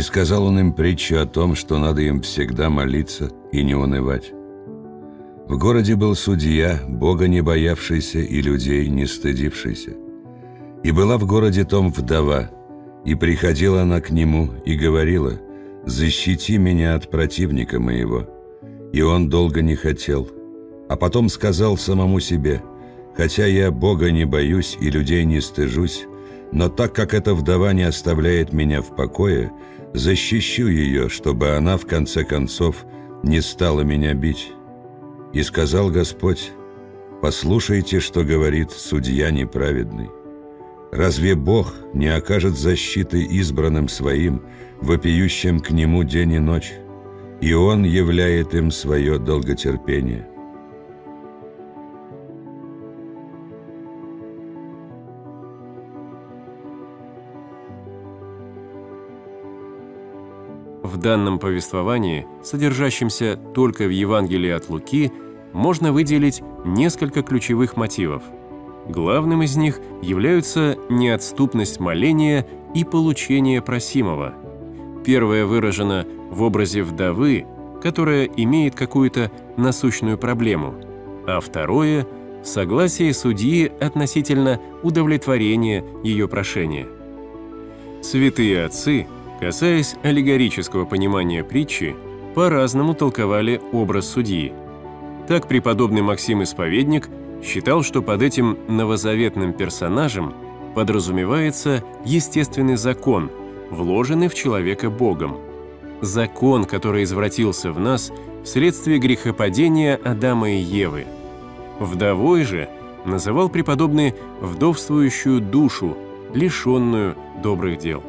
сказал он им притчу о том, что надо им всегда молиться и не унывать. В городе был судья, Бога не боявшийся и людей не стыдившийся. И была в городе том вдова, и приходила она к нему и говорила: «Защити меня от противника моего». И он долго не хотел, а потом сказал самому себе: «Хотя я Бога не боюсь и людей не стыжусь, но так как эта вдова не оставляет меня в покое, защищу ее, чтобы она в конце концов не стала меня бить». И сказал Господь: «Послушайте, что говорит судья неправедный. Разве Бог не окажет защиты избранным своим, вопиющим к Нему день и ночь? И Он являет им свое долготерпение». В данном повествовании, содержащемся только в Евангелии от Луки, можно выделить несколько ключевых мотивов. Главным из них являются неотступность моления и получение просимого. Первое выражено в образе вдовы, которая имеет какую-то насущную проблему, а второе – в согласии судьи относительно удовлетворения ее прошения. Святые отцы, касаясь аллегорического понимания притчи, по-разному толковали образ судьи. Так преподобный Максим Исповедник считал, что под этим новозаветным персонажем подразумевается естественный закон, вложенный в человека Богом. Закон, который извратился в нас вследствие грехопадения Адама и Евы. Вдовой же называл преподобный вдовствующую душу, лишенную добрых дел.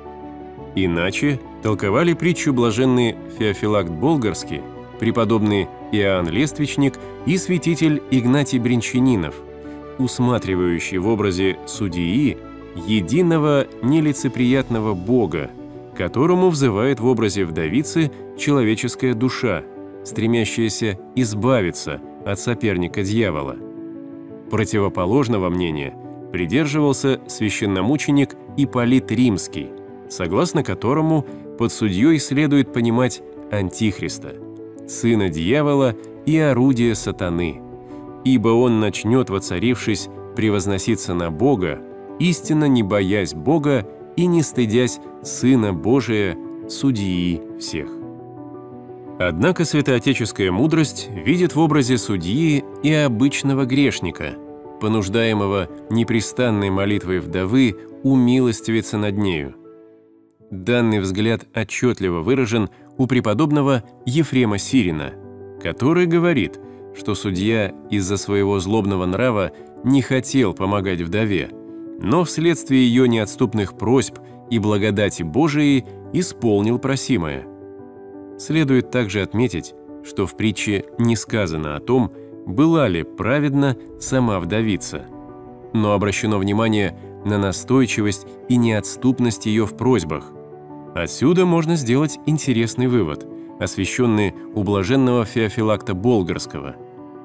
Иначе толковали притчу блаженный Феофилакт Болгарский, преподобный Иоанн Лествичник и святитель Игнатий Бринчанинов, усматривающий в образе судьи единого нелицеприятного Бога, которому взывает в образе вдовицы человеческая душа, стремящаяся избавиться от соперника дьявола. Противоположного мнения придерживался священномученик Ипполит Римский, согласно которому под судьей следует понимать Антихриста, сына дьявола и орудия сатаны, ибо он начнет, воцарившись, превозноситься на Бога, истинно не боясь Бога и не стыдясь Сына Божия, судьи всех. Однако святоотеческая мудрость видит в образе судьи и обычного грешника, понуждаемого непрестанной молитвой вдовы умилостивиться над нею. Данный взгляд отчетливо выражен у преподобного Ефрема Сирина, который говорит, что судья из-за своего злобного нрава не хотел помогать вдове, но вследствие ее неотступных просьб и благодати Божией исполнил просимое. Следует также отметить, что в притче не сказано о том, была ли праведна сама вдовица, но обращено внимание на настойчивость и неотступность ее в просьбах. Отсюда можно сделать интересный вывод, освященный у блаженного Феофилакта Болгарского.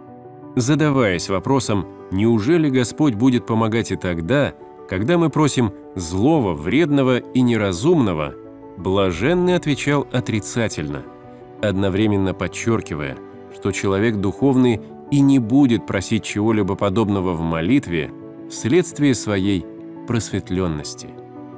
Задаваясь вопросом, неужели Господь будет помогать и тогда, когда мы просим злого, вредного и неразумного, блаженный отвечал отрицательно, одновременно подчеркивая, что человек духовный и не будет просить чего-либо подобного в молитве вследствие своей просветленности.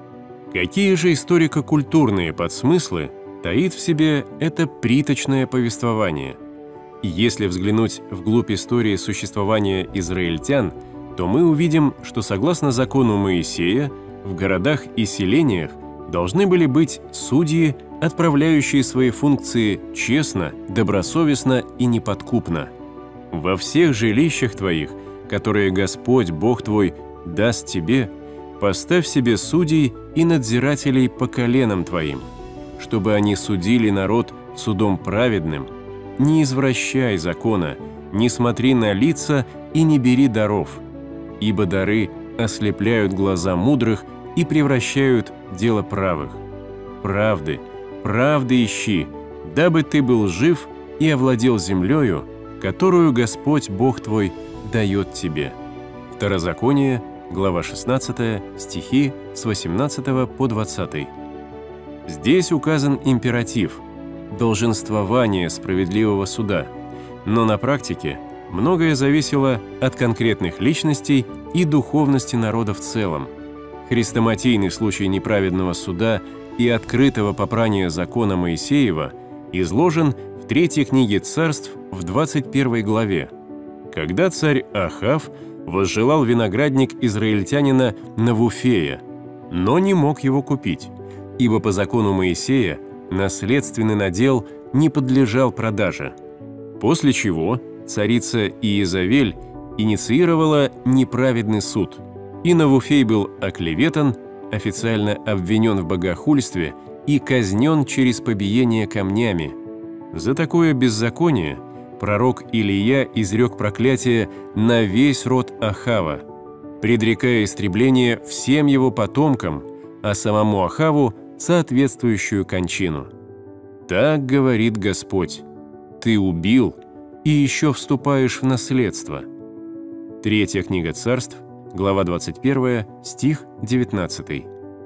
Какие же историко-культурные подсмыслы таит в себе это приточное повествование? Если взглянуть вглубь истории существования израильтян, то мы увидим, что согласно закону Моисея в городах и селениях должны были быть судьи, отправляющие свои функции честно, добросовестно и неподкупно. «Во всех жилищах твоих, которые Господь, Бог твой, даст тебе, поставь себе судей и надзирателей по коленам твоим, чтобы они судили народ судом праведным. Не извращай закона, не смотри на лица и не бери даров, ибо дары ослепляют глаза мудрых и превращают дело правых. Правды, правды ищи, дабы ты был жив и овладел землею, которую Господь Бог твой дает тебе». Второзаконие, глава 16, стихи с 18 по 20. Здесь указан императив – долженствование справедливого суда, но на практике многое зависело от конкретных личностей и духовности народа в целом. Хрестоматийный случай неправедного суда и открытого попрания закона Моисеева изложен в 3 книге Царств в 21 главе, когда царь Ахав возжелал виноградник израильтянина Навуфея, но не мог его купить, ибо по закону Моисея наследственный надел не подлежал продаже. После чего царица Иезавель инициировала неправедный суд, и Навуфей был оклеветан, официально обвинен в богохульстве и казнен через побиение камнями. За такое беззаконие пророк Илия изрек проклятие на весь род Ахава, предрекая истребление всем его потомкам, а самому Ахаву соответствующую кончину. «Так говорит Господь: ты убил и еще вступаешь в наследство». 3 книга Царств, глава 21, стих 19.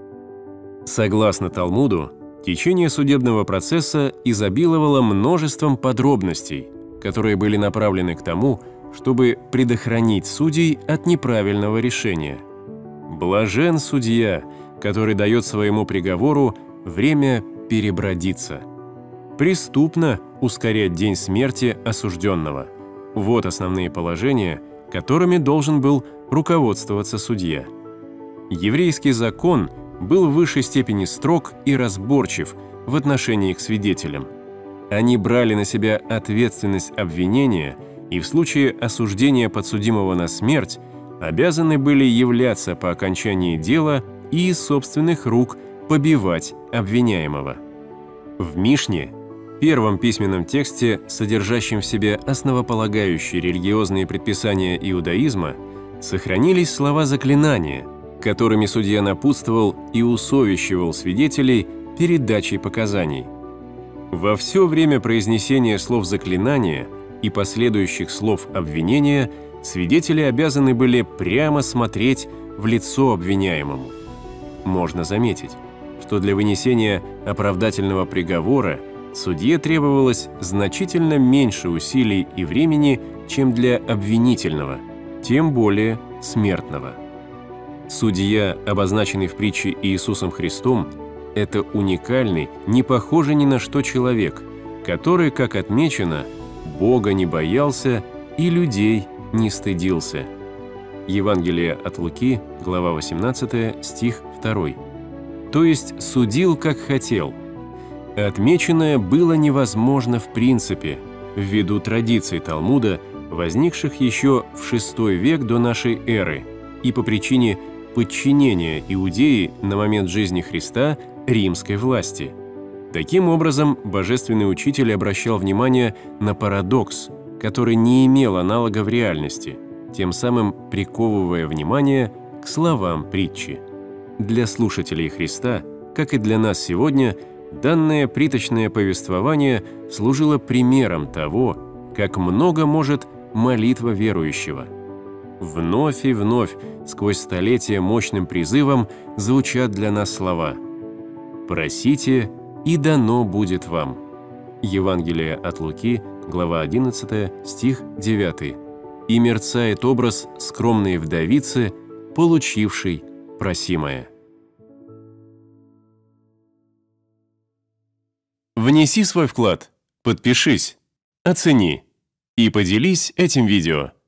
Согласно Талмуду, течение судебного процесса изобиловало множеством подробностей, которые были направлены к тому, чтобы предохранить судей от неправильного решения. Блажен судья, который дает своему приговору время перебродиться. Преступно ускорять день смерти осужденного. Вот основные положения, которыми должен был руководствоваться судья. Еврейский закон был в высшей степени строг и разборчив в отношении к свидетелям. Они брали на себя ответственность обвинения и в случае осуждения подсудимого на смерть обязаны были являться по окончании дела и из собственных рук побивать обвиняемого. В Мишне, первом письменном тексте, содержащем в себе основополагающие религиозные предписания иудаизма, сохранились слова заклинания, которыми судья напутствовал и усовещивал свидетелей перед дачей показаний. Во все время произнесения слов заклинания и последующих слов обвинения свидетели обязаны были прямо смотреть в лицо обвиняемому. Можно заметить, что для вынесения оправдательного приговора судье требовалось значительно меньше усилий и времени, чем для обвинительного, тем более смертного. Судья, обозначенный в притче Иисусом Христом, это уникальный, не похожий ни на что человек, который, как отмечено, Бога не боялся и людей не стыдился. Евангелие от Луки, глава 18, стих 2. То есть судил, как хотел. Отмеченное было невозможно в принципе, ввиду традиций Талмуда, возникших еще в VI век до нашей эры, и по причине подчинения Иудеи на момент жизни Христа римской власти. Таким образом, божественный учитель обращал внимание на парадокс, который не имел аналога в реальности, тем самым приковывая внимание к словам притчи. Для слушателей Христа, как и для нас сегодня, данное приточное повествование служило примером того, как много может молитва верующего. Вновь и вновь сквозь столетия мощным призывом звучат для нас слова: «Просите, и дано будет вам». Евангелие от Луки, глава 11, стих 9. И мерцает образ скромной вдовицы, получившей просимое. Внеси свой вклад, подпишись, оцени и поделись этим видео.